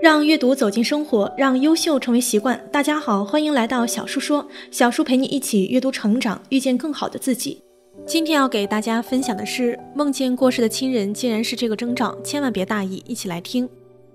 让阅读走进生活，让优秀成为习惯。大家好，欢迎来到小树说，小树陪你一起阅读成长，遇见更好的自己。今天要给大家分享的是，梦见过世的亲人竟然是这个征兆，千万别大意，一起来听。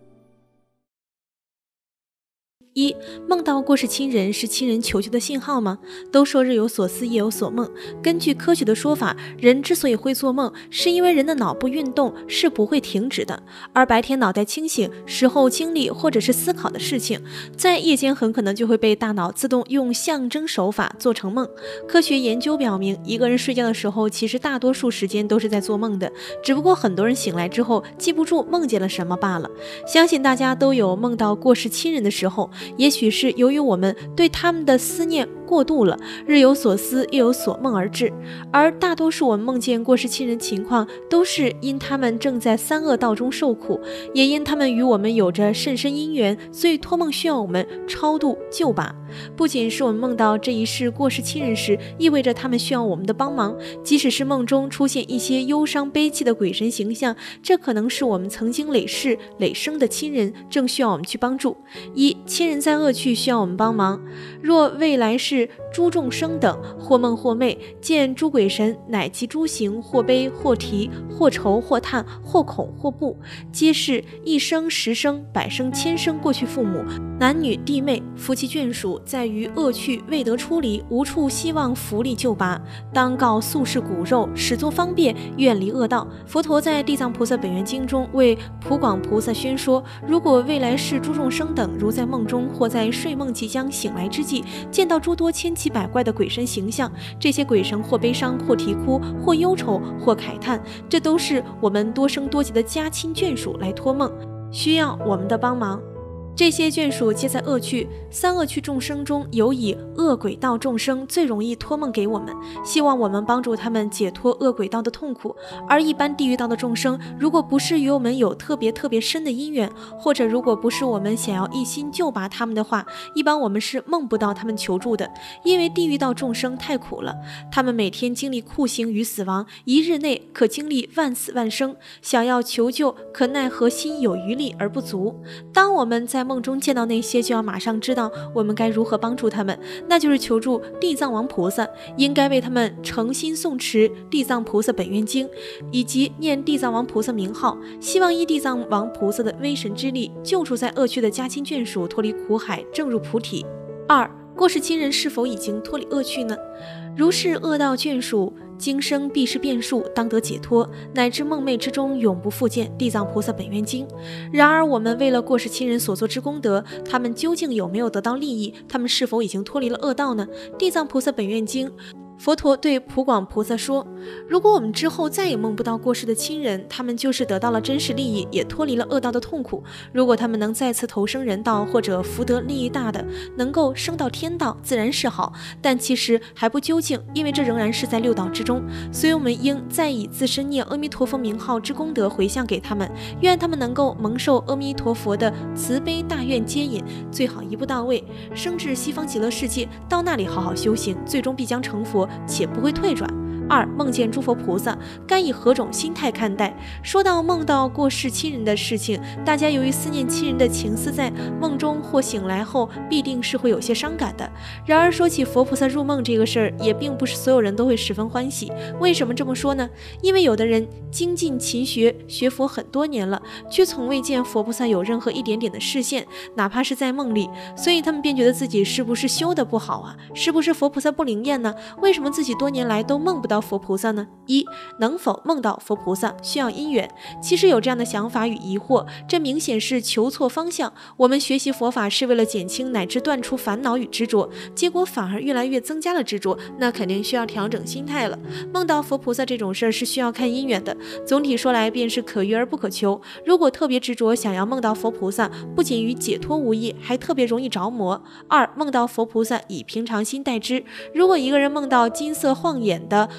一、梦到过世亲人是亲人求救的信号吗？都说日有所思夜有所梦，根据科学的说法，人之所以会做梦，是因为人的脑部运动是不会停止的，而白天脑袋清醒时候经历或者是思考的事情，在夜间很可能就会被大脑自动用象征手法做成梦。科学研究表明，一个人睡觉的时候，其实大多数时间都是在做梦的，只不过很多人醒来之后记不住梦见了什么罢了。相信大家都有梦到过世亲人的时候，也许是由于我们对他们的思念过度了，日有所思夜有所梦而至。而大多数我们梦见过世亲人情况，都是因他们正在三恶道中受苦，也因他们与我们有着甚深因缘，所以托梦需要我们超度救拔。不仅是我们梦到这一世过世亲人时，意味着他们需要我们的帮忙，即使是梦中出现一些忧伤悲戚的鬼神形象，这可能是我们曾经累世累生的亲人，正需要我们去帮助。一、亲人在恶趣需要我们帮忙。若未来是诸众生等，或梦或寐，见诸鬼神，乃其诸行，或悲或啼，或愁或叹，或恐或怖，皆是一生十生百生千生过去父母、男女弟妹、夫妻眷属，在于恶趣未得出离，无处希望福利救拔，当告宿世骨肉，始作方便，远离恶道。佛陀在《地藏菩萨本愿经》中为普广菩萨宣说，如果未来世诸众生等如在梦中或在睡梦即将醒来之际，见到诸多千奇百怪的鬼神形象，这些鬼神或悲伤，或啼哭，或忧愁，或慨叹，这都是我们多生多劫的家亲眷属来托梦，需要我们的帮忙。这些眷属皆在恶趣，三恶趣众生中，尤以恶鬼道众生最容易托梦给我们，希望我们帮助他们解脱恶鬼道的痛苦。而一般地狱道的众生，如果不是与我们有特别深的因缘，或者如果不是我们想要一心救拔他们的话，一般我们是梦不到他们求助的。因为地狱道众生太苦了，他们每天经历酷刑与死亡，一日内可经历万死万生，想要求救，可奈何心有余力而不足。当我们在梦中见到那些，就要马上知道我们该如何帮助他们，那就是求助地藏王菩萨，应该为他们诚心诵持地藏菩萨本愿经，以及念地藏王菩萨名号，希望依地藏王菩萨的威神之力，救出在恶趣的家亲眷属，脱离苦海，正入菩提。二、过世亲人是否已经脱离恶趣呢？如是恶道眷属，今生必是变数，当得解脱，乃至梦寐之中永不复见地藏菩萨本愿经。然而我们为了过世亲人所做之功德，他们究竟有没有得到利益？他们是否已经脱离了恶道呢？地藏菩萨本愿经，佛陀对普广菩萨说，如果我们之后再也梦不到过世的亲人，他们就是得到了真实利益，也脱离了恶道的痛苦。如果他们能再次投生人道，或者福德利益大的，能够升到天道，自然是好，但其实还不究竟，因为这仍然是在六道之中。所以我们应再以自身念阿弥陀佛名号之功德回向给他们，愿他们能够蒙受阿弥陀佛的慈悲大愿接引，最好一步到位，升至西方极乐世界，到那里好好修行，最终必将成佛，且不会退转。二、梦见诸佛菩萨该以何种心态看待？说到梦到过世亲人的事情，大家由于思念亲人的情思，在梦中或醒来后必定是会有些伤感的。然而说起佛菩萨入梦这个事儿，也并不是所有人都会十分欢喜。为什么这么说呢？因为有的人精进勤学，学佛很多年了，却从未见佛菩萨有任何一点点的示现，哪怕是在梦里，所以他们便觉得自己是不是修得不好啊？是不是佛菩萨不灵验呢？为什么自己多年来都梦不到佛菩萨呢？一、能否梦到佛菩萨需要因缘。其实有这样的想法与疑惑，这明显是求错方向。我们学习佛法是为了减轻乃至断除烦恼与执着，结果反而越来越增加了执着，那肯定需要调整心态了。梦到佛菩萨这种事儿是需要看因缘的，总体说来便是可遇而不可求。如果特别执着想要梦到佛菩萨，不仅与解脱无异，还特别容易着魔。二、梦到佛菩萨以平常心待之。如果一个人梦到金色晃眼的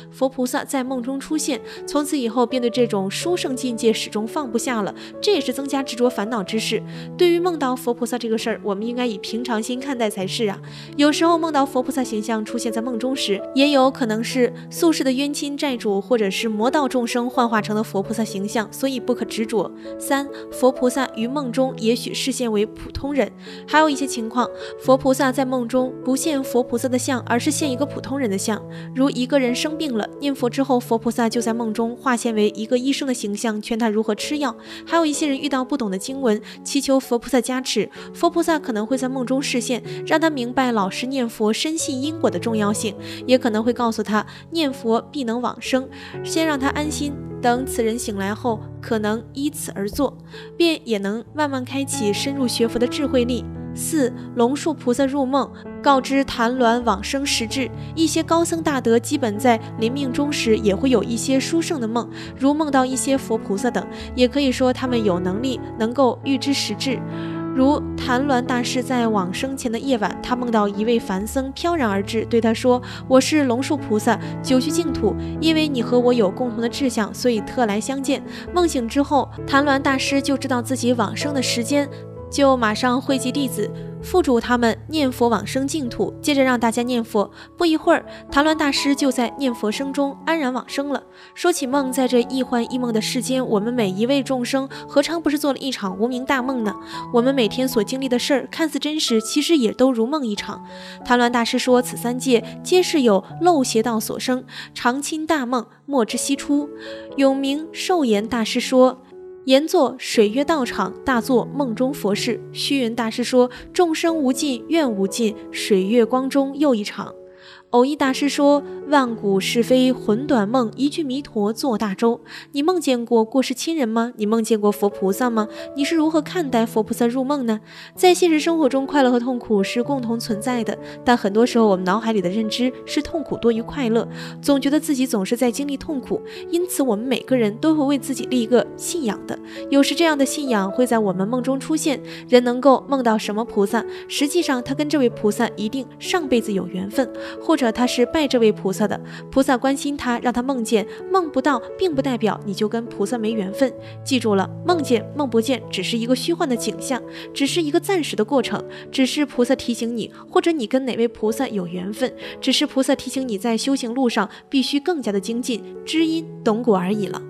佛菩萨在梦中出现，从此以后便对这种殊胜境界始终放不下了，这也是增加执着烦恼之事。对于梦到佛菩萨这个事儿，我们应该以平常心看待才是啊。有时候梦到佛菩萨形象出现在梦中时，也有可能是宿世的冤亲债主或者是魔道众生幻化成的佛菩萨形象，所以不可执着。3. 佛菩萨于梦中也许视现为普通人，还有一些情况，佛菩萨在梦中不现佛菩萨的像，而是现一个普通人的像。如一个人生病了，念佛之后，佛菩萨就在梦中化现为一个医生的形象，劝他如何吃药。还有一些人遇到不懂的经文，祈求佛菩萨加持，佛菩萨可能会在梦中示现，让他明白老实念佛、深信因果的重要性，也可能会告诉他念佛必能往生，先让他安心，等此人醒来后，可能依此而做，便也能慢慢开启深入学佛的智慧力。4. 龙树菩萨入梦，告知谭鸾往生时至。一些高僧大德基本在临命终时也会有一些殊胜的梦，如梦到一些佛菩萨等，也可以说他们有能力能够预知时至。如谭鸾大师在往生前的夜晚，他梦到一位梵僧飘然而至，对他说：“我是龙树菩萨，久居净土，因为你和我有共同的志向，所以特来相见。”梦醒之后，谭鸾大师就知道自己往生的时间，就马上汇集弟子，付嘱他们念佛往生净土，接着让大家念佛。不一会儿，谭鸾大师就在念佛声中安然往生了。说起梦，在这一幻一梦的世间，我们每一位众生何尝不是做了一场无名大梦呢？我们每天所经历的事儿看似真实，其实也都如梦一场。谭鸾大师说，此三界皆是有漏邪道所生，常亲大梦，莫知悉出。永明寿延大师说，言作水月道场，大作梦中佛事。虚云大师说，众生无尽，愿无尽，水月光中又一场。偶一大师说，万古是非魂短梦，一句弥陀做大舟。你梦见过过世亲人吗？你梦见过佛菩萨吗？你是如何看待佛菩萨入梦呢？在现实生活中，快乐和痛苦是共同存在的，但很多时候我们脑海里的认知是痛苦多于快乐，总觉得自己总是在经历痛苦，因此我们每个人都会为自己立一个信仰的。有时这样的信仰会在我们梦中出现，人能够梦到什么菩萨，实际上他跟这位菩萨一定上辈子有缘分，或者他是拜这位菩萨的，菩萨关心他，让他梦见，梦不到并不代表你就跟菩萨没缘分。记住了，梦见梦不见只是一个虚幻的景象，只是一个暂时的过程，只是菩萨提醒你，或者你跟哪位菩萨有缘分，只是菩萨提醒你在修行路上必须更加的精进，知因懂果而已了。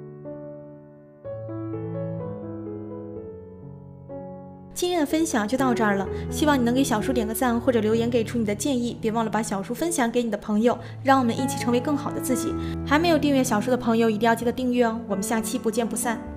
今天的分享就到这儿了，希望你能给小叔点个赞或者留言给出你的建议，别忘了把小叔分享给你的朋友，让我们一起成为更好的自己。还没有订阅小叔的朋友一定要记得订阅哦，我们下期不见不散。